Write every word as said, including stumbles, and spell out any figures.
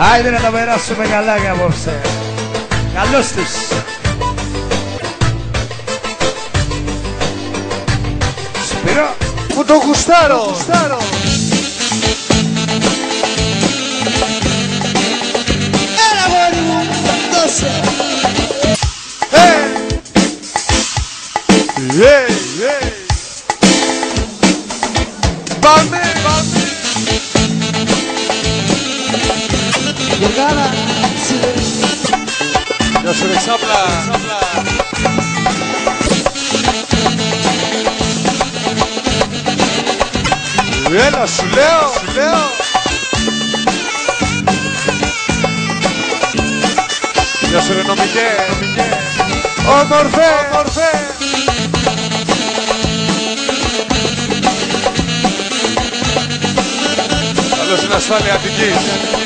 Άιντε να τα περάσουμε καλά και απόψε. Καλώς τους. Σπυρό που το γουστάρω. Έλα μωρί μου, δώσε. Hey! Hey! Hey! Πάμε! Πάμε! Γεργάνα, Γεια σου ρε ξάπλα! Έλα σου λέω! Σου λέω! Γεια σου ρε νομικέ! Όμορφε! Όμορφε! Καλώς είναι ασφάλεια Αττικής!